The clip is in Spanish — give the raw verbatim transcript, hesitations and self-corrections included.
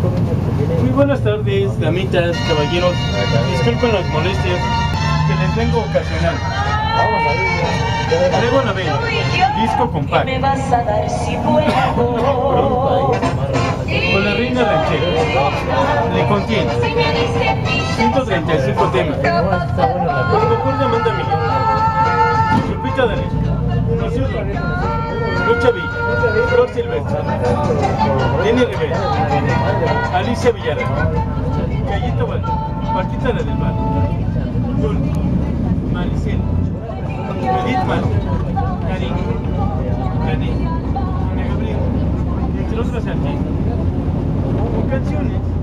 Muy buenas tardes, damitas, caballeros. Disculpen las molestias que les vengo ocasionando. Traigo la vela, disco compacto. Con la reina ranchera. Le contiene ciento treinta y cinco temas. Por concurso Amanda Miguel, Lupita D'Alessio, Rocío Durcal, Lucha Villa, Flor Silvestre, Jenny Rivera, Alicia Villarreal, Cayito Val, Paquita la del Val, Dul, Maricel, Edith Mal, Karin, Karin, Ana Gabriel, entre otras artistas. Con canciones